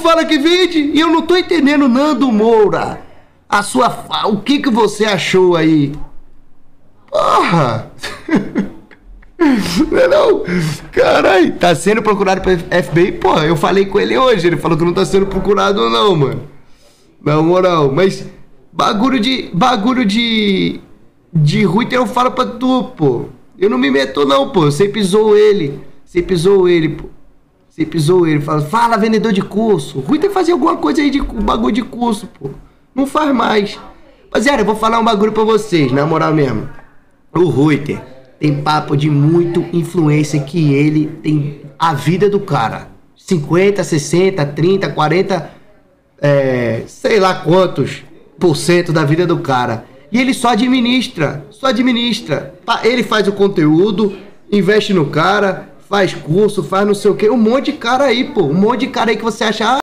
fala que vende? E eu não tô entendendo, Nando Moura. O que você achou aí? Porra! Não, caralho, tá sendo procurado pelo FBI? Porra, eu falei com ele hoje, ele falou que não tá sendo procurado não, mano. Na moral, mas bagulho de Reuter eu falo pra tu, pô. Eu não me meto não, pô, você pisou ele, pô. Você pisou ele, fala vendedor de curso. Reuter fazia alguma coisa aí de bagulho de curso, pô. Não faz mais. Rapaziada, eu vou falar um bagulho pra vocês, na moral mesmo. O Reuter tem papo de muito influência que ele tem a vida do cara. 50, 60, 30, 40, sei lá quantos % da vida do cara. E ele só administra. Ele faz o conteúdo, investe no cara, faz curso, faz não sei o que. Um monte de cara aí, pô. Um monte de cara aí que você acha...